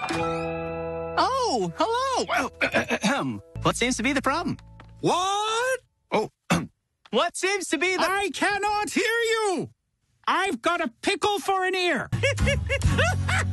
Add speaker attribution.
Speaker 1: Oh, hello. What seems to be the problem?
Speaker 2: What?
Speaker 1: Oh, what seems to be the...
Speaker 2: I cannot hear you. I've got a pickle for an ear.